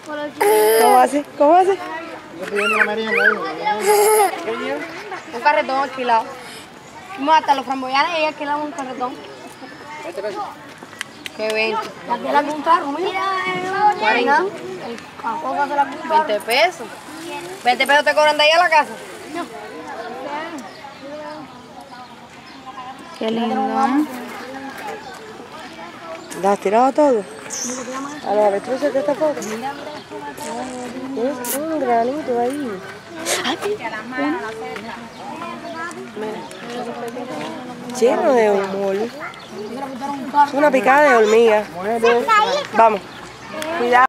¿Cómo hace? ¿Cómo hace? Estoy pidiendo una merienda ahí. Un carretón alquilado. Fuimos hasta los framboyanes y alquilamos un carretón. Qué 20. ¿Ya la un carro, mira? 40. ¿A poco se la 20 pesos. 20 pesos te cobran de ahí a la casa. Qué lindo. ¿La has tirado todo? A los avestruces de esta foto. Un granito ahí. Lleno de humor. Es una picada de hormiga. Vamos. Cuidado.